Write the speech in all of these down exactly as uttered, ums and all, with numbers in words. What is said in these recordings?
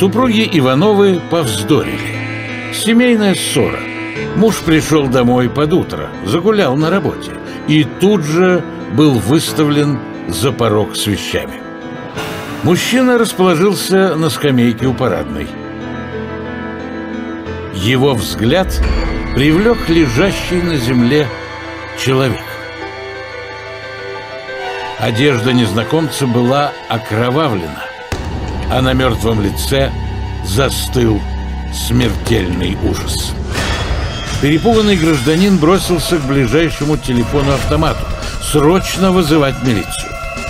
Супруги Ивановы повздорили. Семейная ссора. Муж пришел домой под утро, загулял на работе и тут же был выставлен за порог с вещами. Мужчина расположился на скамейке у парадной. Его взгляд привлек лежащий на земле человек. Одежда незнакомца была окровавлена, а на мертвом лице застыл смертельный ужас. Перепуганный гражданин бросился к ближайшему телефону-автомату. Срочно вызывать милицию.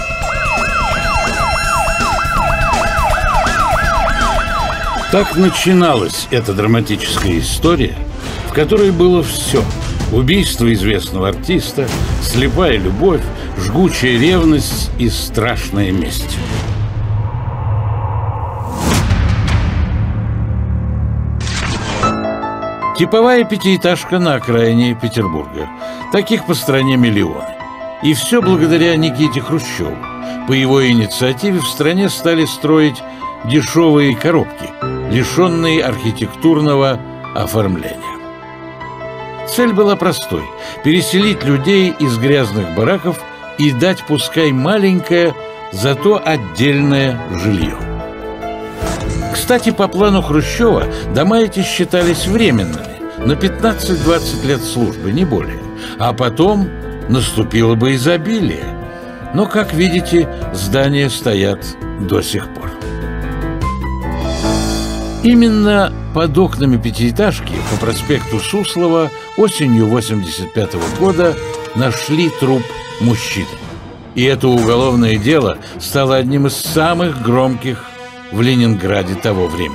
Так начиналась эта драматическая история, в которой было все: убийство известного артиста, слепая любовь, жгучая ревность и страшная месть. Типовая пятиэтажка на окраине Петербурга. Таких по стране миллионы. И все благодаря Никите Хрущеву. По его инициативе в стране стали строить дешевые коробки, лишенные архитектурного оформления. Цель была простой – переселить людей из грязных бараков и дать, пускай маленькое, зато отдельное жилье. Кстати, по плану Хрущева дома эти считались временными, на пятнадцать-двадцать лет службы, не более. А потом наступило бы изобилие. Но, как видите, здания стоят до сих пор. Именно под окнами пятиэтажки по проспекту Суслова осенью восемьдесят пятого года нашли труп мужчины. И это уголовное дело стало одним из самых громких в Ленинграде того времени.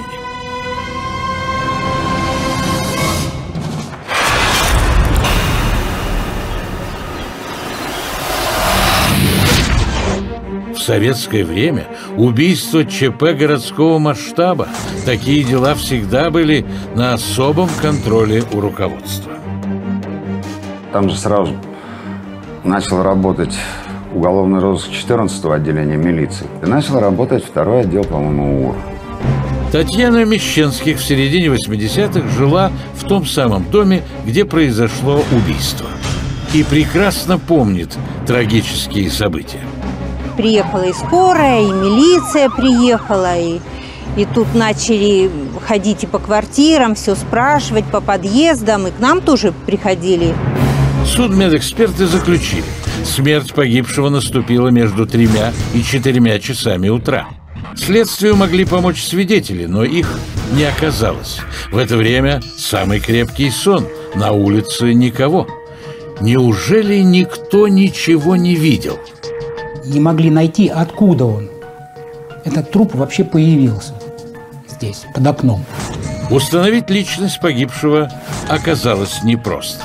В советское время убийство ЧП городского масштаба, такие дела всегда были на особом контроле у руководства. Там же сразу начал работать уголовный розыск четырнадцатого отделения милиции. И начал работать второй отдел, по-моему, УР. Татьяна Мещенских в середине восьмидесятых жила в том самом доме, где произошло убийство. И прекрасно помнит трагические события. Приехала и скорая, и милиция приехала, и, и тут начали ходить и по квартирам, все спрашивать, по подъездам, и к нам тоже приходили. Судмедэксперты заключили: смерть погибшего наступила между тремя и четырьмя часами утра. Следствию могли помочь свидетели, но их не оказалось. В это время самый крепкий сон, на улице никого. Неужели никто ничего не видел? Не могли найти, откуда он. Этот труп вообще появился здесь, под окном. Установить личность погибшего оказалось непросто.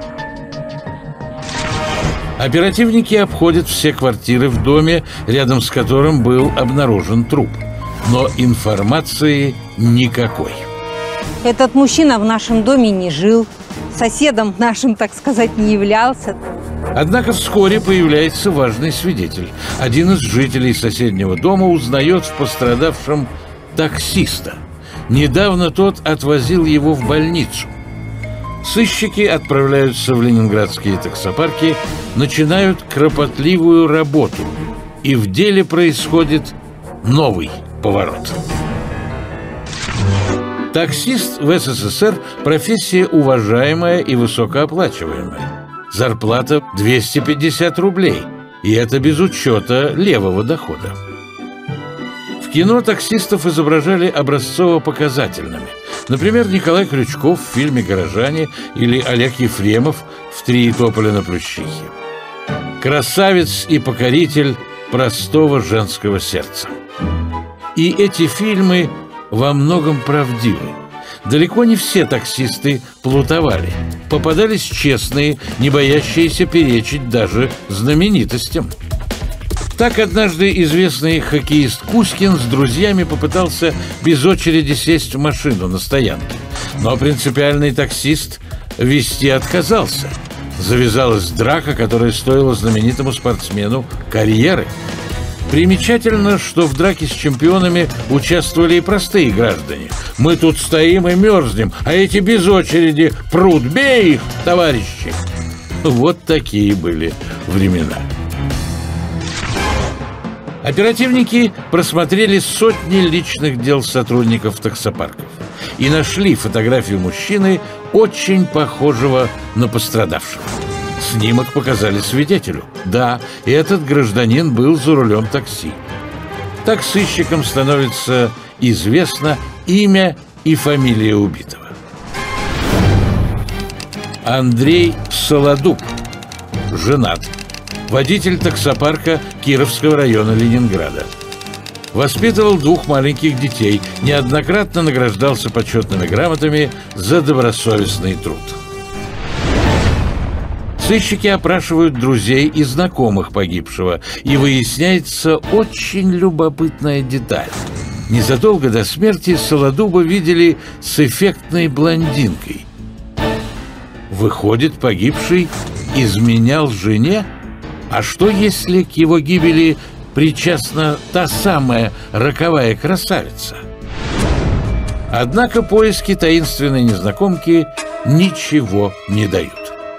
Оперативники обходят все квартиры в доме, рядом с которым был обнаружен труп. Но информации никакой. Этот мужчина в нашем доме не жил, соседом нашим, так сказать, не являлся. Однако вскоре появляется важный свидетель. Один из жителей соседнего дома узнает в пострадавшем таксиста. Недавно тот отвозил его в больницу. Сыщики отправляются в ленинградские таксопарки, начинают кропотливую работу. И в деле происходит новый поворот. Таксист в СССР – профессия уважаемая и высокооплачиваемая. Зарплата двести пятьдесят рублей, и это без учета левого дохода. В кино таксистов изображали образцово-показательными. Например, Николай Крючков в фильме «Горожане» или Олег Ефремов в «Три тополя на Плющихе». Красавец и покоритель простого женского сердца. И эти фильмы во многом правдивы. Далеко не все таксисты плутовали. Попадались честные, не боящиеся перечить даже знаменитостям. Так однажды известный хоккеист Кузькин с друзьями попытался без очереди сесть в машину на стоянке. Но принципиальный таксист везти отказался. Завязалась драка, которая стоила знаменитому спортсмену карьеры. Примечательно, что в драке с чемпионами участвовали и простые граждане. Мы тут стоим и мерзнем, а эти без очереди прут. Бей их, товарищи! Вот такие были времена. Оперативники просмотрели сотни личных дел сотрудников таксопарков и нашли фотографию мужчины, очень похожего на пострадавшего. Снимок показали свидетелю. Да, этот гражданин был за рулем такси. Так сыщикам становится известно имя и фамилия убитого. Андрей Солодуб, женат, водитель таксопарка Кировского района Ленинграда. Воспитывал двух маленьких детей, неоднократно награждался почетными грамотами за добросовестный труд. Сыщики опрашивают друзей и знакомых погибшего, и выясняется очень любопытная деталь. Незадолго до смерти Солодуба видели с эффектной блондинкой. Выходит, погибший изменял жене? А что, если к его гибели причастна та самая роковая красавица? Однако поиски таинственной незнакомки ничего не дают.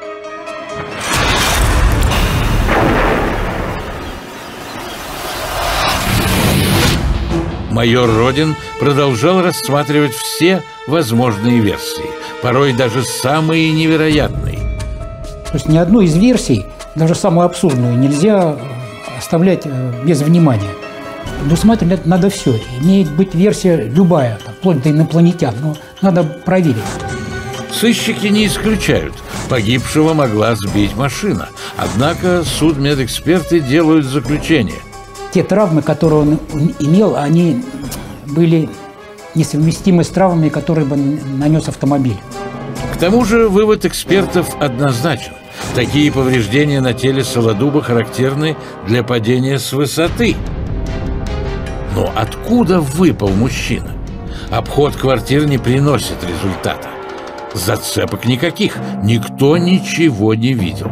Майор Родин продолжал рассматривать все возможные версии, порой даже самые невероятные. То есть ни одну из версий, даже самую абсурдную, нельзя оставлять без внимания. Досматривать надо все. Имеет быть версия любая, там, вплоть до инопланетян, но надо проверить. Сыщики не исключают, погибшего могла сбить машина. Однако судмедэксперты делают заключение. Те травмы, которые он имел, они были несовместимы с травмами, которые бы нанес автомобиль. К тому же вывод экспертов однозначен. Такие повреждения на теле Солодуба характерны для падения с высоты. Но откуда выпал мужчина? Обход квартир не приносит результата. Зацепок никаких, никто ничего не видел.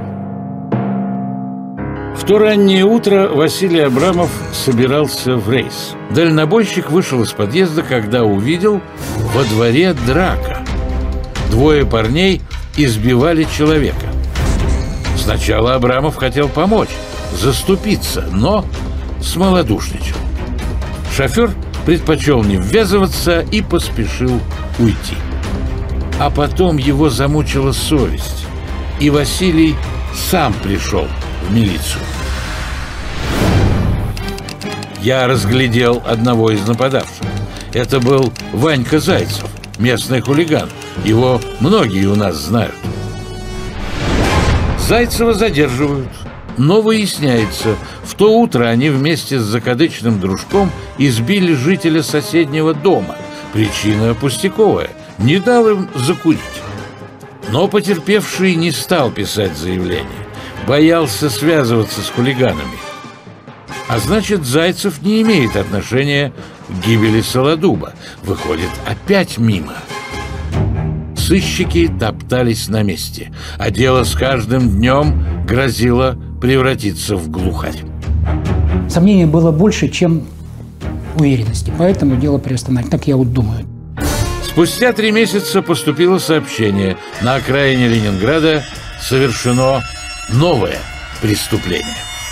В то раннее утро Василий Абрамов собирался в рейс. Дальнобойщик вышел из подъезда, когда увидел во дворе драка. Двое парней избивали человека. Сначала Абрамов хотел помочь, заступиться, но смолодушничал. Шофер предпочел не ввязываться и поспешил уйти. А потом его замучила совесть, и Василий сам пришел в милицию. Я разглядел одного из нападавших. Это был Ванька Зайцев, местный хулиган. Его многие у нас знают. Зайцева задерживают, но выясняется, в то утро они вместе с закадычным дружком избили жителя соседнего дома. Причина пустяковая – не дал им закурить. Но потерпевший не стал писать заявление, боялся связываться с хулиганами. А значит, Зайцев не имеет отношения к гибели Солодуба. Выходит, опять мимо. Сыщики топтались на месте, а дело с каждым днем грозило превратиться в глухарь. Сомнений было больше, чем уверенности, поэтому дело приостановили. Так я вот думаю. Спустя три месяца поступило сообщение. На окраине Ленинграда совершено новое преступление.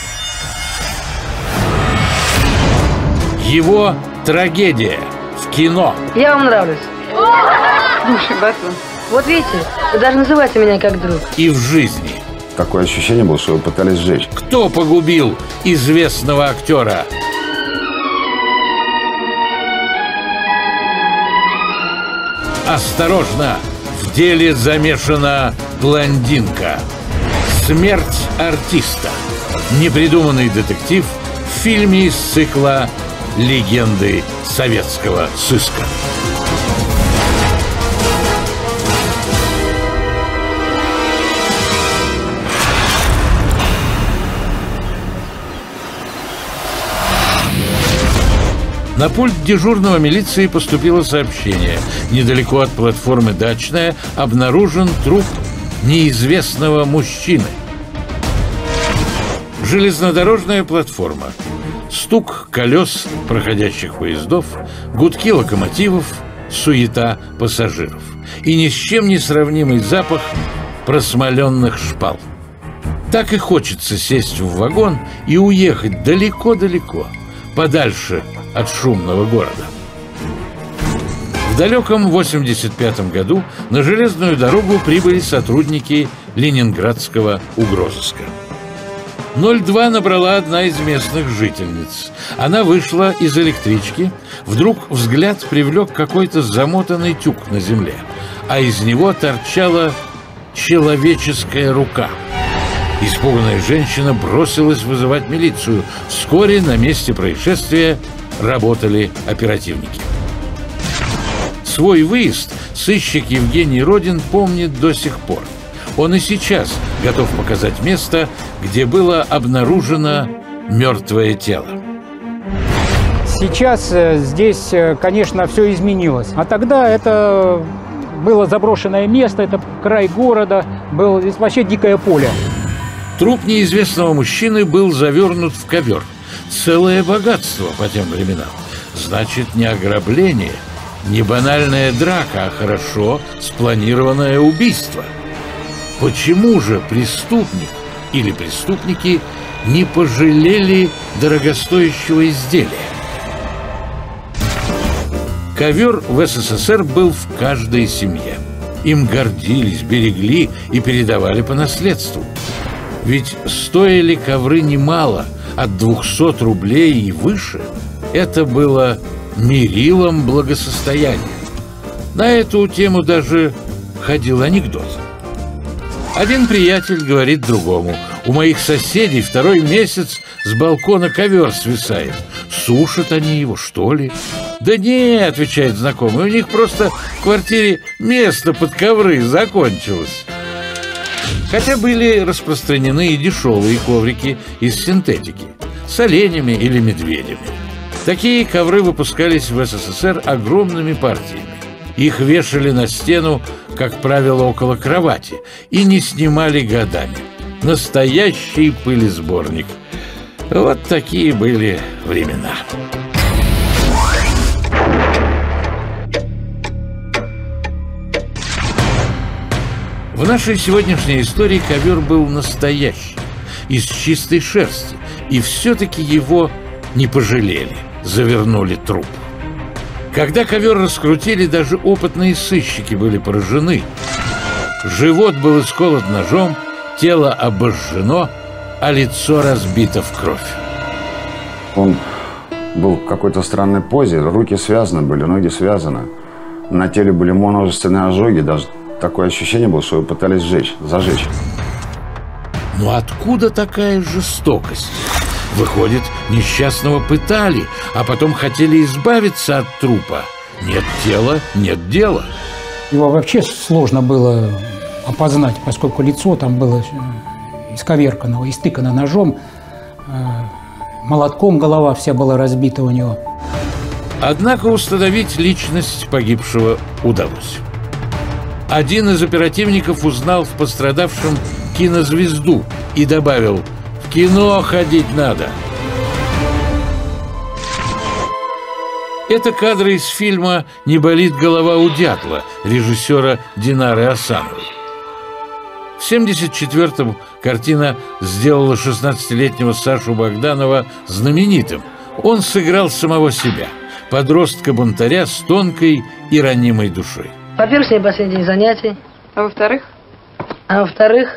Его трагедия в кино. Я вам нравлюсь. Слушай, Батон, вот видите, вы даже называйте меня как друг. И в жизни. Такое ощущение было, что его пытались сжечь. Кто погубил известного актера? Осторожно! В деле замешана блондинка. Смерть артиста. Непридуманный детектив в фильме из цикла «Легенды советского сыска». На пульт дежурного милиции поступило сообщение. Недалеко от платформы «Дачная» обнаружен труп неизвестного мужчины. Железнодорожная платформа. Стук колес проходящих поездов, гудки локомотивов, суета пассажиров. И ни с чем не сравнимый запах просмоленных шпал. Так и хочется сесть в вагон и уехать далеко-далеко, подальше от шумного города. В далеком восемьдесят пятом году на железную дорогу прибыли сотрудники ленинградского угрозыска. ноль два набрала одна из местных жительниц. Она вышла из электрички. Вдруг взгляд привлек какой-то замотанный тюк на земле, а из него торчала человеческая рука. Испуганная женщина бросилась вызывать милицию. Вскоре на месте происшествия работали оперативники. Свой выезд сыщик Евгений Родин помнит до сих пор. Он и сейчас готов показать место, где было обнаружено мертвое тело. Сейчас здесь, конечно, все изменилось. А тогда это было заброшенное место, это край города, было здесь вообще дикое поле. Труп неизвестного мужчины был завернут в ковер. Целое богатство по тем временам. Значит, не ограбление, не банальная драка, а хорошо спланированное убийство. Почему же преступник или преступники не пожалели дорогостоящего изделия? Ковер в СССР был в каждой семье. Им гордились, берегли и передавали по наследству. Ведь стоили ковры немало, от двухсот рублей и выше. Это было мерилом благосостояния. На эту тему даже ходил анекдот. Один приятель говорит другому: у моих соседей второй месяц с балкона ковер свисает. Сушат они его, что ли? Да не, отвечает знакомый, у них просто в квартире место под ковры закончилось. Хотя были распространены и дешевые коврики из синтетики с оленями или медведями. Такие ковры выпускались в СССР огромными партиями. Их вешали на стену, как правило, около кровати, и не снимали годами. Настоящий пылесборник. Вот такие были времена. В нашей сегодняшней истории ковер был настоящий, из чистой шерсти, и все-таки его не пожалели, завернули труп. Когда ковер раскрутили, даже опытные сыщики были поражены. Живот был исколот ножом, тело обожжено, а лицо разбито в кровь. Он был в какой-то странной позе, руки связаны были, ноги связаны. На теле были множественные ожоги, даже такое ощущение было, что его пытались сжечь, зажечь. Но откуда такая жестокость? Выходит, несчастного пытали, а потом хотели избавиться от трупа. Нет тела, нет дела. Его вообще сложно было опознать, поскольку лицо там было исковеркано, истыкано ножом, молотком голова вся была разбита у него. Однако установить личность погибшего удалось. Один из оперативников узнал в пострадавшем кинозвезду и добавил: «В кино ходить надо». Это кадры из фильма «Не болит голова у дятла» режиссера Динары Асановой. В семьдесят четвёртом картина сделала шестнадцатилетнего Сашу Богданова знаменитым. Он сыграл самого себя, подростка-бунтаря с тонкой и ранимой душой. Во-первых, сегодня последний день занятий. А во-вторых? А во-вторых,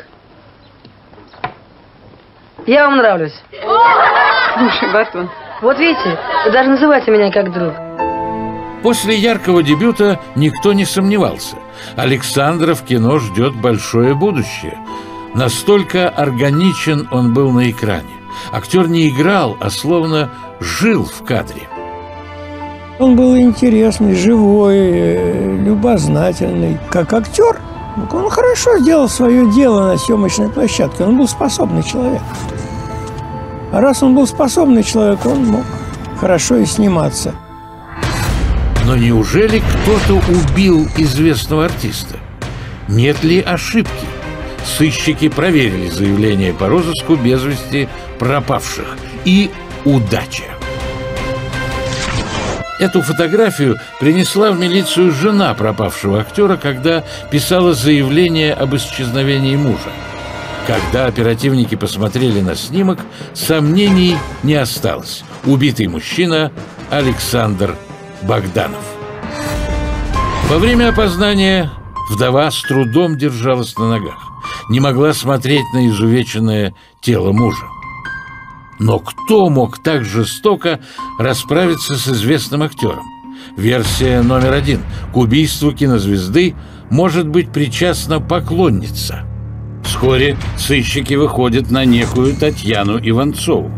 я вам нравлюсь. Слушай, Батон. Вот видите, вы даже называйте меня как друг. После яркого дебюта никто не сомневался. Александра в кино ждет большое будущее. Настолько органичен он был на экране. Актер не играл, а словно жил в кадре. Он был интересный, живой, любознательный. Как актер, он хорошо сделал свое дело на съемочной площадке. Он был способный человек. А раз он был способный человек, он мог хорошо и сниматься. Но неужели кто-то убил известного артиста? Нет ли ошибки? Сыщики проверили заявление по розыску без вести пропавших. И удача! Эту фотографию принесла в милицию жена пропавшего актера, когда писала заявление об исчезновении мужа. Когда оперативники посмотрели на снимок, сомнений не осталось. Убитый мужчина Александр Богданов. Во время опознания вдова с трудом держалась на ногах, не могла смотреть на изувеченное тело мужа. Но кто мог так жестоко расправиться с известным актером? Версия номер один. К убийству кинозвезды может быть причастна поклонница. Вскоре сыщики выходят на некую Татьяну Иванцову.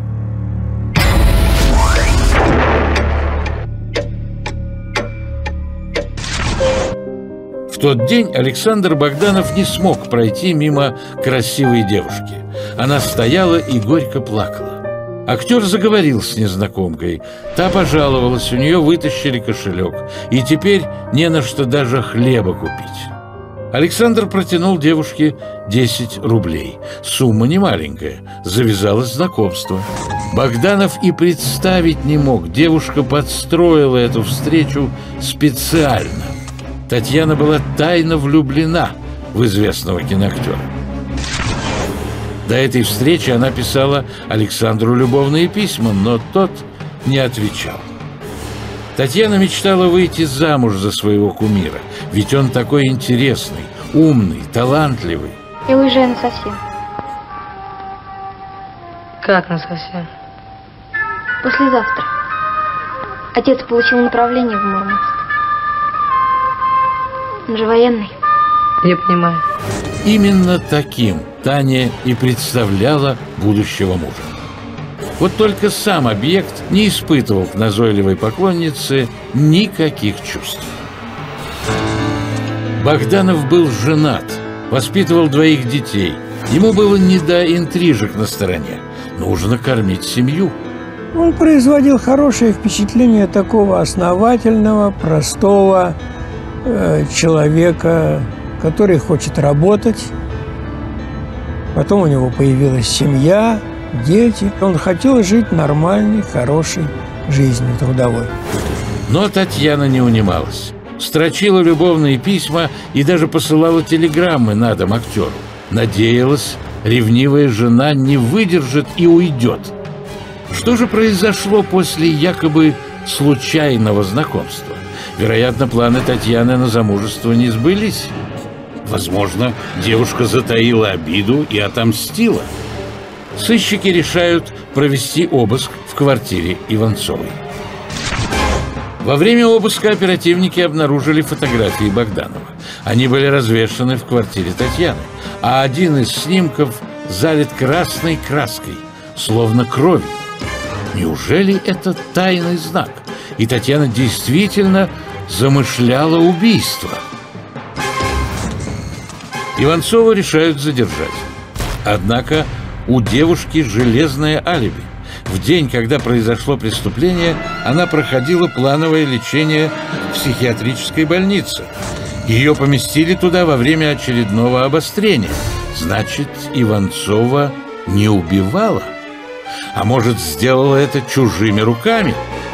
В тот день Александр Богданов не смог пройти мимо красивой девушки. Она стояла и горько плакала. Актер заговорил с незнакомкой. Та пожаловалась, у нее вытащили кошелек, и теперь не на что даже хлеба купить. Александр протянул девушке десять рублей. Сумма немаленькая. Завязалось знакомство. Богданов и представить не мог. Девушка подстроила эту встречу специально. Татьяна была тайно влюблена в известного киноактера. До этой встречи она писала Александру любовные письма, но тот не отвечал. Татьяна мечтала выйти замуж за своего кумира, ведь он такой интересный, умный, талантливый. Я уезжаю насовсем. Как насовсем? Послезавтра. Отец получил направление в Мурманск. Он же военный. Я понимаю. Именно таким Таня и представляла будущего мужа. Вот только сам объект не испытывал к назойливой поклоннице никаких чувств. Богданов был женат, воспитывал двоих детей. Ему было не до интрижек на стороне. Нужно кормить семью. Он производил хорошее впечатление такого основательного, простого э, человека, который хочет работать. Потом у него появилась семья, дети. Он хотел жить нормальной, хорошей жизнью трудовой. Но Татьяна не унималась. Строчила любовные письма и даже посылала телеграммы на дом актеру. Надеялась, ревнивая жена не выдержит и уйдет. Что же произошло после якобы случайного знакомства? Вероятно, планы Татьяны на замужество не сбылись. Возможно, девушка затаила обиду и отомстила. Сыщики решают провести обыск в квартире Иванцовой. Во время обыска оперативники обнаружили фотографии Богданова. Они были развешаны в квартире Татьяны, а один из снимков залит красной краской, словно кровью. Неужели это тайный знак? И Татьяна действительно замышляла убийство? Иванцову решают задержать. Однако у девушки железное алиби. В день, когда произошло преступление, она проходила плановое лечение в психиатрической больнице. Ее поместили туда во время очередного обострения. Значит, Иванцова не убивала? А может, сделала это чужими руками?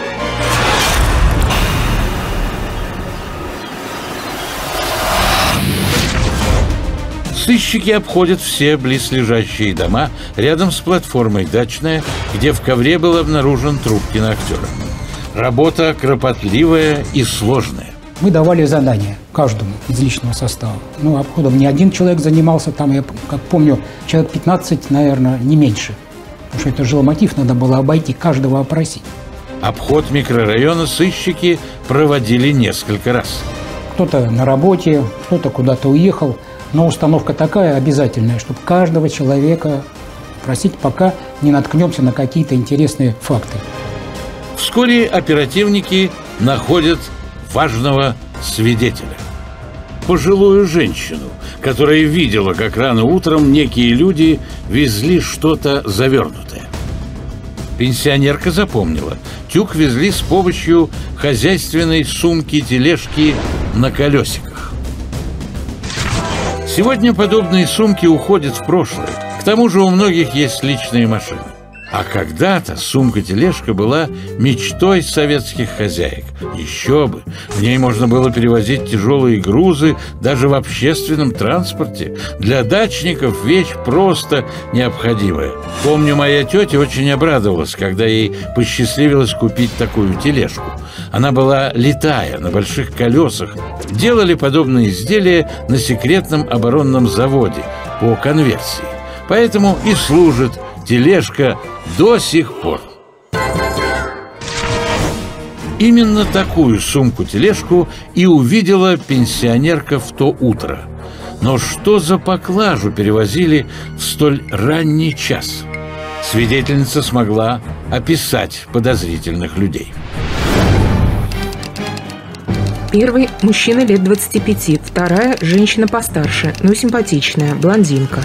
Сыщики обходят все близлежащие дома рядом с платформой «Дачная», где в ковре был обнаружен труп киноактера. Работа кропотливая и сложная. Мы давали задания каждому из личного состава. Ну, обходом не один человек занимался, там, я как помню, человек пятнадцать, наверное, не меньше. Потому что это жилмотив, надо было обойти, каждого опросить. Обход микрорайона сыщики проводили несколько раз. Кто-то на работе, кто-то куда-то уехал. Но установка такая обязательная, чтобы каждого человека просить, пока не наткнемся на какие-то интересные факты. Вскоре оперативники находят важного свидетеля. Пожилую женщину, которая видела, как рано утром некие люди везли что-то завернутое. Пенсионерка запомнила, тюк везли с помощью хозяйственной сумки-тележки на колесиках. Сегодня подобные сумки уходят в прошлое. К тому же у многих есть личные машины. А когда-то сумка-тележка была мечтой советских хозяек. Еще бы! В ней можно было перевозить тяжелые грузы даже в общественном транспорте. Для дачников вещь просто необходимая. Помню, моя тетя очень обрадовалась, когда ей посчастливилось купить такую тележку. Она была летая, на больших колесах. Делали подобные изделия на секретном оборонном заводе по конверсии. Поэтому и служит тележка до сих пор. Именно такую сумку-тележку и увидела пенсионерка в то утро. Но что за поклажу перевозили в столь ранний час? Свидетельница смогла описать подозрительных людей. Первый – мужчина лет двадцати пяти, вторая – женщина постарше, но симпатичная, блондинка.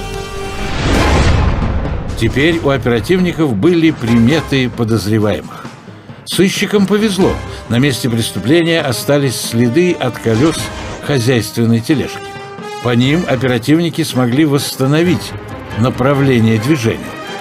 Теперь у оперативников были приметы подозреваемых. Сыщикам повезло. На месте преступления остались следы от колес хозяйственной тележки. По ним оперативники смогли восстановить направление движения.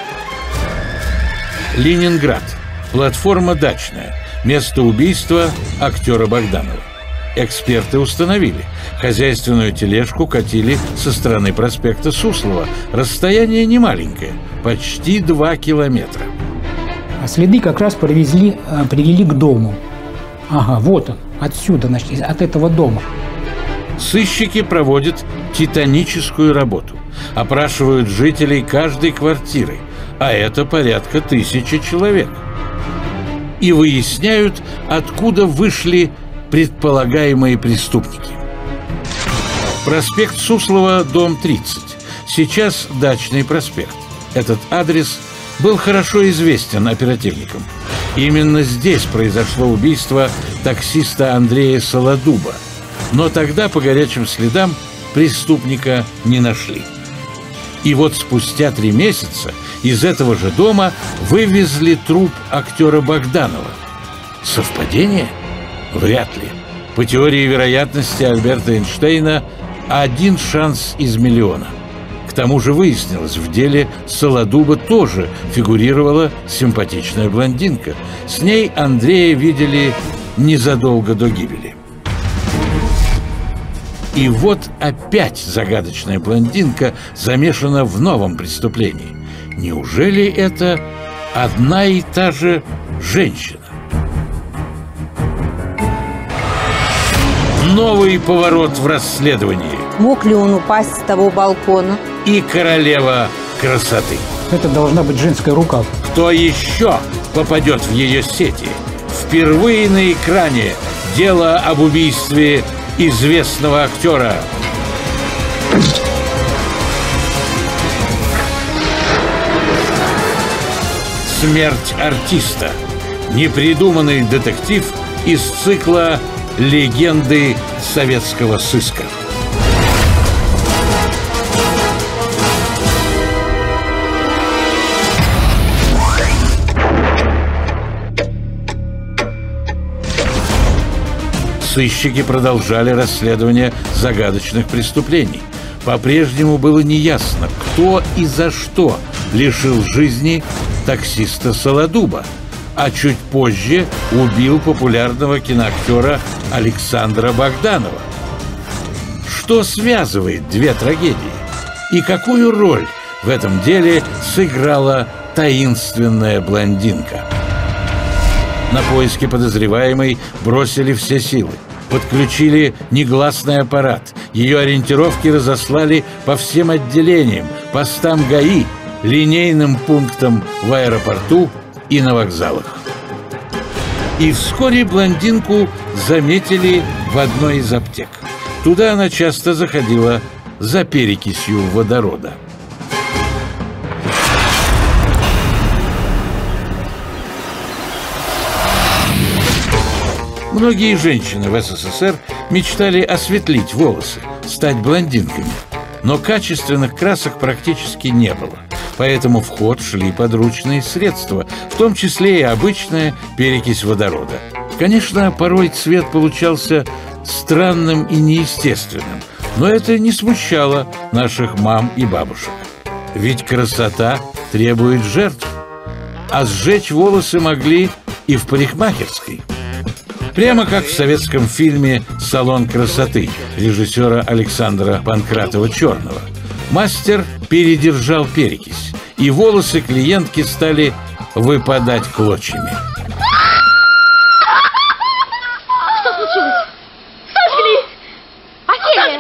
Ленинград. Платформа «Дачная». Место убийства актера Богданова. Эксперты установили, хозяйственную тележку катили со стороны проспекта Суслова. Расстояние немаленькое, почти два километра. А следы как раз привезли, привели к дому. Ага, вот он, отсюда, значит, от этого дома. Сыщики проводят титаническую работу. Опрашивают жителей каждой квартиры, а это порядка тысячи человек. И выясняют, откуда вышли предполагаемые преступники. Проспект Суслова, дом тридцать. Сейчас Дачный проспект. Этот адрес был хорошо известен оперативникам. Именно здесь произошло убийство таксиста Андрея Солодуба. Но тогда по горячим следам преступника не нашли. И вот спустя три месяца из этого же дома вывезли труп актера Богданова. Совпадение? Вряд ли. По теории вероятности Альберта Эйнштейна один шанс из миллиона. К тому же выяснилось, в деле Солодуба тоже фигурировала симпатичная блондинка. С ней Андрея видели незадолго до гибели. И вот опять загадочная блондинка замешана в новом преступлении. Неужели это одна и та же женщина? Новый поворот в расследовании. Мог ли он упасть с того балкона? И королева красоты. Это должна быть женская рука. Кто еще попадет в ее сети? Впервые на экране дело об убийстве известного актера. Смерть артиста. Непридуманный детектив из цикла «Легенды советского сыска». Сыщики продолжали расследование загадочных преступлений. По-прежнему было неясно, кто и за что лишил жизни таксиста Солодуба, а чуть позже убил популярного киноактера Александра Богданова. Что связывает две трагедии? И какую роль в этом деле сыграла таинственная блондинка? На поиски подозреваемой бросили все силы. Подключили негласный аппарат. Ее ориентировки разослали по всем отделениям, постам ГАИ, линейным пунктам в аэропорту и на вокзалах. И вскоре блондинку заметили в одной из аптек. Туда она часто заходила за перекисью водорода. Многие женщины в СССР мечтали осветлить волосы, стать блондинками. Но качественных красок практически не было. Поэтому в ход шли подручные средства, в том числе и обычная перекись водорода. Конечно, порой цвет получался странным и неестественным. Но это не смущало наших мам и бабушек. Ведь красота требует жертв. А сжечь волосы могли и в парикмахерской. Прямо как в советском фильме «Салон красоты» режиссера Александра Панкратова-Черного. Мастер передержал перекись, и волосы клиентки стали выпадать клочьями. Что случилось? Сожгли! Офелия!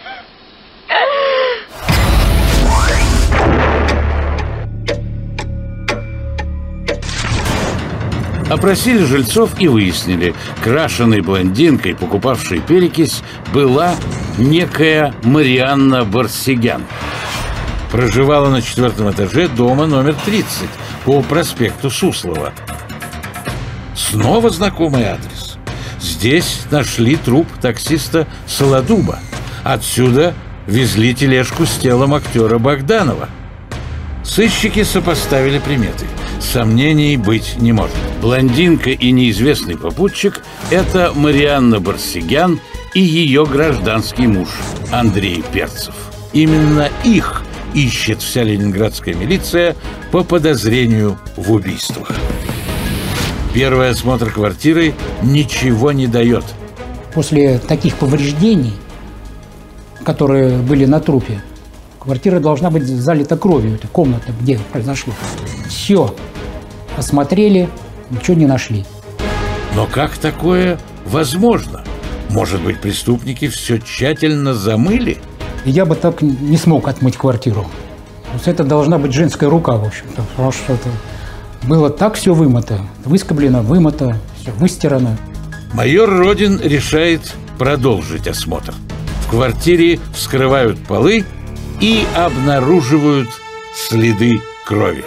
Сожгли! Опросили жильцов и выяснили, крашеной блондинкой, покупавшей перекись, была некая Марианна Барсигян. Проживала на четвертом этаже дома номер тридцать по проспекту Суслова. Снова знакомый адрес. Здесь нашли труп таксиста Солодуба. Отсюда везли тележку с телом актера Богданова. Сыщики сопоставили приметы. Сомнений быть не может. Блондинка и неизвестный попутчик – это Марианна Барсигян и ее гражданский муж Андрей Перцев. Именно их ищет вся ленинградская милиция по подозрению в убийствах. Первый осмотр квартиры ничего не дает. После таких повреждений, которые были на трупе, квартира должна быть залита кровью. Это комната, где произошло. Все осмотрели, ничего не нашли. Но как такое возможно? Может быть, преступники все тщательно замыли? Я бы так не смог отмыть квартиру. То есть это должна быть женская рука, в общем-то, потому что это было так все вымыто, выскоблено, вымыто, все выстирано. Майор Родин решает продолжить осмотр. В квартире вскрывают полы и обнаруживают следы крови.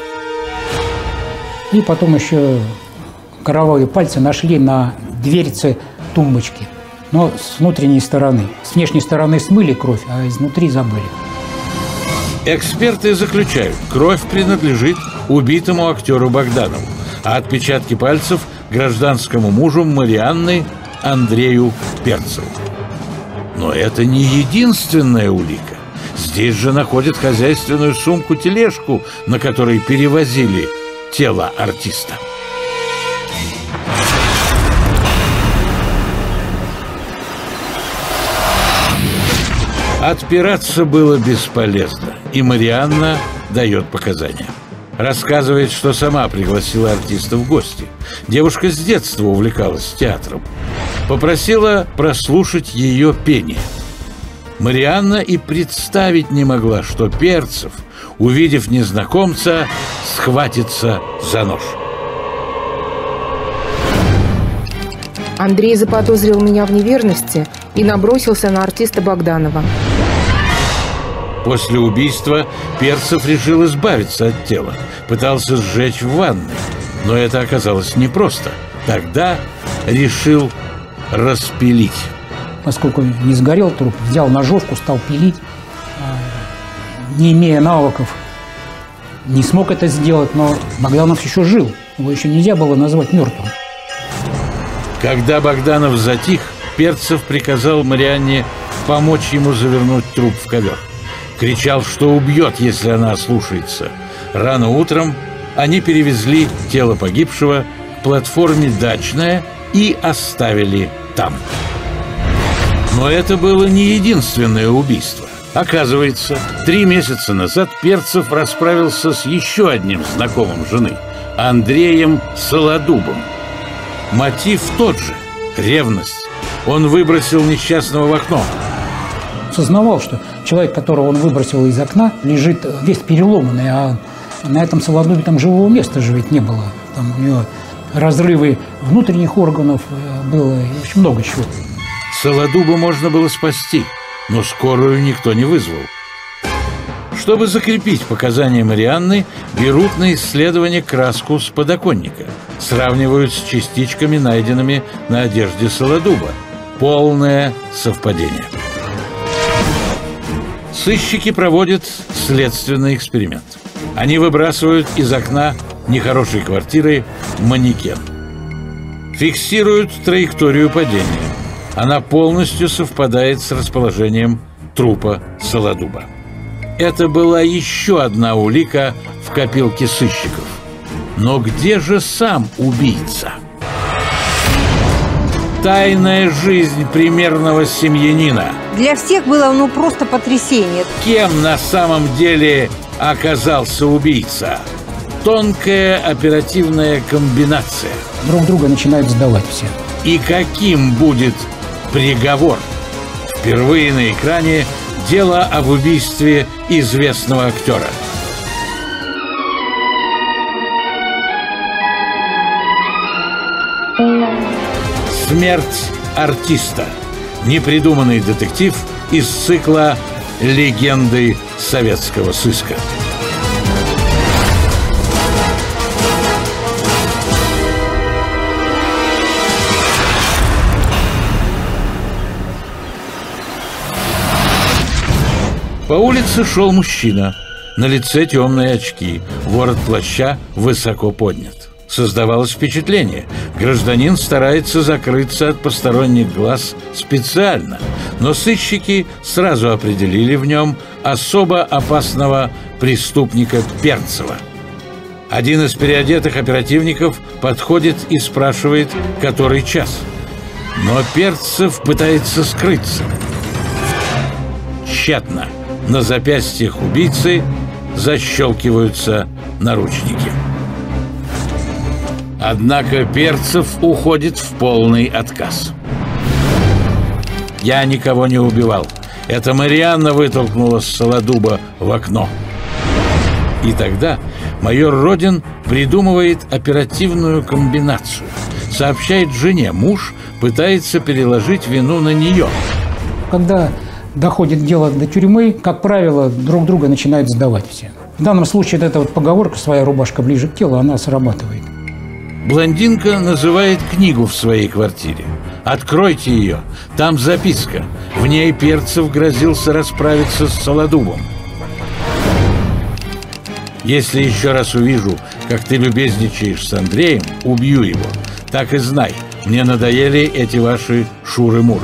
И потом еще кровавые пальцы нашли на дверце тумбочки. Но с внутренней стороны. С внешней стороны смыли кровь, а изнутри забыли. Эксперты заключают, кровь принадлежит убитому актеру Богданову, а отпечатки пальцев гражданскому мужу Марианны Андрею Перцеву. Но это не единственная улика. Здесь же находят хозяйственную сумку-тележку, на которой перевозили тело артиста. Отпираться было бесполезно, и Марианна дает показания. Рассказывает, что сама пригласила артиста в гости. Девушка с детства увлекалась театром. Попросила прослушать ее пение. Марианна и представить не могла, что Перцев, увидев незнакомца, схватится за нож. Андрей заподозрил меня в неверности и набросился на артиста Богданова. После убийства Перцев решил избавиться от тела. Пытался сжечь в ванной, но это оказалось непросто. Тогда решил распилить. Поскольку не сгорел труп, взял ножовку, стал пилить. Не имея навыков, не смог это сделать, но Богданов еще жил. Его еще нельзя было назвать мертвым. Когда Богданов затих, Перцев приказал Марианне помочь ему завернуть труп в ковер. Кричал, что убьет, если она ослушается. Рано утром они перевезли тело погибшего к платформе «Дачная» и оставили там. Но это было не единственное убийство. Оказывается, три месяца назад Перцев расправился с еще одним знакомым жены – Андреем Солодубом. Мотив тот же – ревность. Он выбросил несчастного в окно. Сознавал, что человек, которого он выбросил из окна, лежит весь переломанный, а на этом Солодубе там живого места же ведь не было. Там у него разрывы внутренних органов было, и очень много чего. Солодуба можно было спасти, но скорую никто не вызвал. Чтобы закрепить показания Марианны, берут на исследование краску с подоконника, сравнивают с частичками, найденными на одежде Солодуба. Полное совпадение. Сыщики проводят следственный эксперимент. Они выбрасывают из окна нехорошей квартиры манекен. Фиксируют траекторию падения. Она полностью совпадает с расположением трупа Солодуба. Это была еще одна улика в копилке сыщиков. Но где же сам убийца? Тайная жизнь примерного семьянина. Для всех было ну просто потрясение. Кем на самом деле оказался убийца? Тонкая оперативная комбинация. Друг друга начинают сдавать все. И каким будет приговор? Впервые на экране дело об убийстве известного актера. Смерть артиста. Непридуманный детектив из цикла «Легенды советского сыска». По улице шел мужчина. На лице темные очки, ворот плаща высоко поднят. Создавалось впечатление, гражданин старается закрыться от посторонних глаз специально, но сыщики сразу определили в нем особо опасного преступника Перцева. Один из переодетых оперативников подходит и спрашивает, который час. Но Перцев пытается скрыться. Тщетно. На запястьях убийцы защелкиваются наручники. Однако Перцев уходит в полный отказ. «Я никого не убивал. Это Марианна вытолкнула Солодуба в окно». И тогда майор Родин придумывает оперативную комбинацию. Сообщает жене, муж пытается переложить вину на нее. Когда доходит дело до тюрьмы, как правило, друг друга начинают сдавать все. В данном случае эта вот поговорка «своя рубашка ближе к телу», она срабатывает. Блондинка называет книгу в своей квартире. «Откройте ее, там записка». В ней Перцев грозился расправиться с Солодубом. «Если еще раз увижу, как ты любезничаешь с Андреем, убью его. Так и знай, мне надоели эти ваши шуры-муры».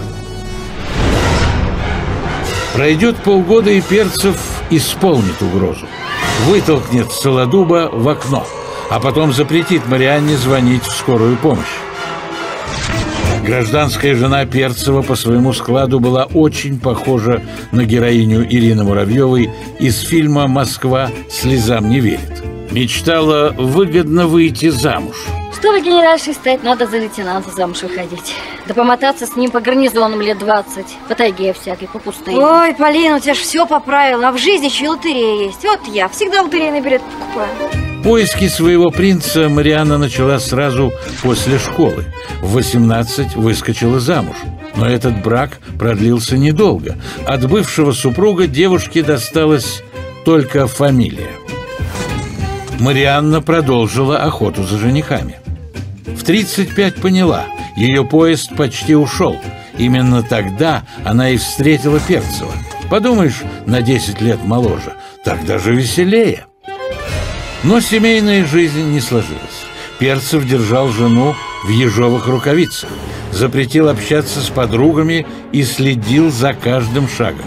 Пройдет полгода, и Перцев исполнит угрозу. Вытолкнет Солодуба в окно, а потом запретит Марианне звонить в скорую помощь. Гражданская жена Перцева по своему складу была очень похожа на героиню Ирины Муравьевой из фильма «Москва слезам не верит». Мечтала выгодно выйти замуж. Чтобы генеральшей стать, надо за лейтенанта замуж выходить. Да помотаться с ним по гарнизонам лет двадцать. По тайге всякой, по пустыне. Ой, Полина, у тебя же все по правилам. А в жизни еще и лотерея есть. Вот я всегда лотерейный билет покупаю. Поиски своего принца Марианна начала сразу после школы. В восемнадцать выскочила замуж. Но этот брак продлился недолго. От бывшего супруга девушке досталась только фамилия. Марианна продолжила охоту за женихами. В тридцать пять поняла, ее поезд почти ушел. Именно тогда она и встретила Перцева. Подумаешь, на десять лет моложе, так даже веселее. Но семейная жизнь не сложилась. Перцев держал жену в ежовых рукавицах, запретил общаться с подругами и следил за каждым шагом.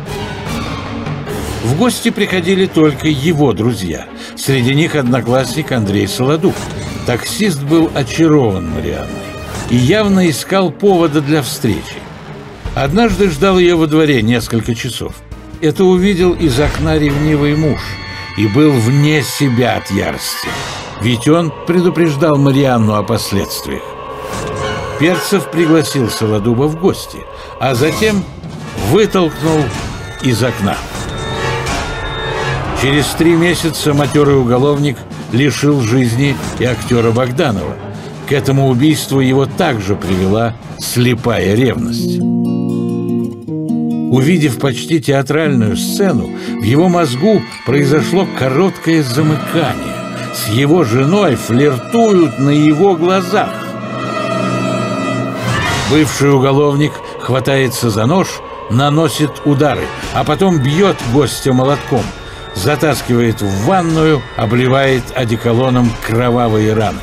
В гости приходили только его друзья. Среди них одноклассник Андрей Солодуб. Таксист был очарован Марианной и явно искал повода для встречи. Однажды ждал ее во дворе несколько часов. Это увидел из окна ревнивый муж и был вне себя от ярости. Ведь он предупреждал Марианну о последствиях. Перцев пригласил Солодуба в гости, а затем вытолкнул из окна. Через три месяца матерый уголовник лишил жизни и актера Богданова. К этому убийству его также привела слепая ревность. Увидев почти театральную сцену, в его мозгу произошло короткое замыкание. С его женой флиртуют на его глазах. Бывший уголовник хватается за нож, наносит удары, а потом бьет гостя молотком. Затаскивает в ванную, обливает одеколоном кровавые раны.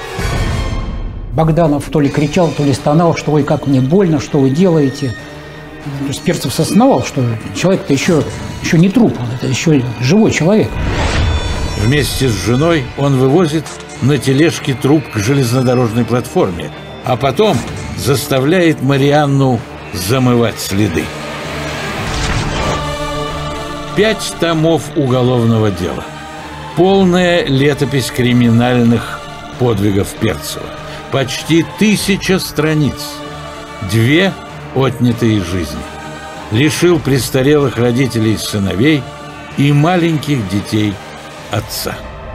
Богданов то ли кричал, то ли стонал, что «ой, как мне больно, что вы делаете». То есть Перцев осознавал, что человек-то еще, еще не труп, он это еще живой человек. Вместе с женой он вывозит на тележке труп к железнодорожной платформе, а потом заставляет Марианну замывать следы. Пять томов уголовного дела. Полная летопись криминальных подвигов Перцева. Почти тысяча страниц. Две отнятые жизни. Лишил престарелых родителей сыновей и маленьких детей отца.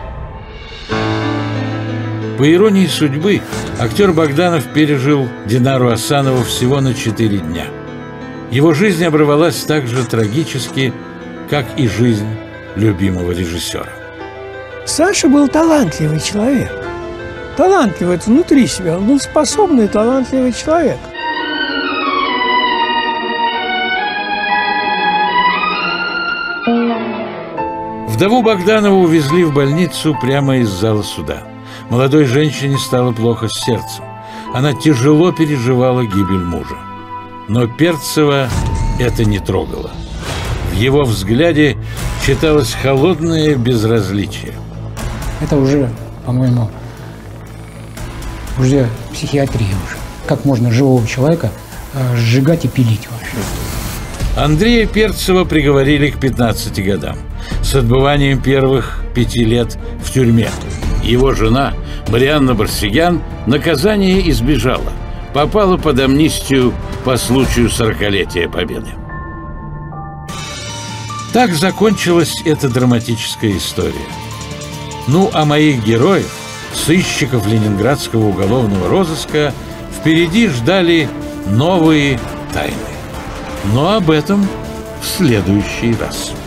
По иронии судьбы, актер Богданов пережил Динару Асанову всего на четыре дня. Его жизнь оборвалась так же трагически, как и жизнь любимого режиссера. Саша был талантливый человек. Талантливый это внутри себя. Он был способный, талантливый человек. Вдову Богданова увезли в больницу прямо из зала суда. Молодой женщине стало плохо с сердцем. Она тяжело переживала гибель мужа. Но Перцева это не трогало. В его взгляде читалось холодное безразличие. Это уже, по-моему, уже психиатрия уже. Как можно живого человека э, сжигать и пилить вообще? Андрея Перцева приговорили к пятнадцати годам с отбыванием первых пяти лет в тюрьме. Его жена Марианна Барсегян наказание избежала, попала под амнистию по случаю сорокалетия Победы. Так закончилась эта драматическая история. Ну, а моих героев, сыщиков ленинградского уголовного розыска, впереди ждали новые тайны. Но об этом в следующий раз.